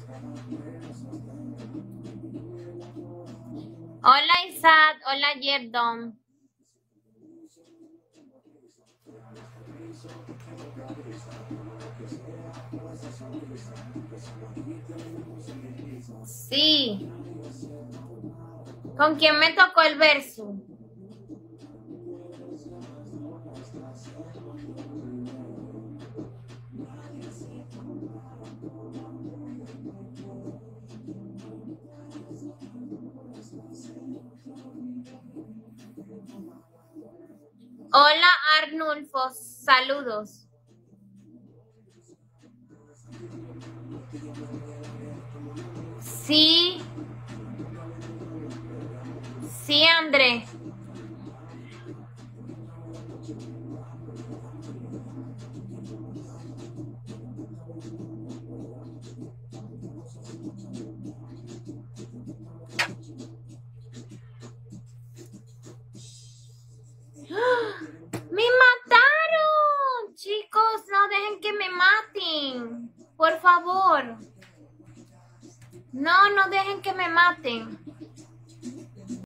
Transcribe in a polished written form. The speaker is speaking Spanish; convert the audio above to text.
Hola Isaac, hola Yerdon. Sí. ¿Con quién me tocó el verso? Hola Arnulfo, saludos. Sí. Sí, André. ¡Me mataron! Chicos, no dejen que me maten. Por favor. No, no dejen que me maten.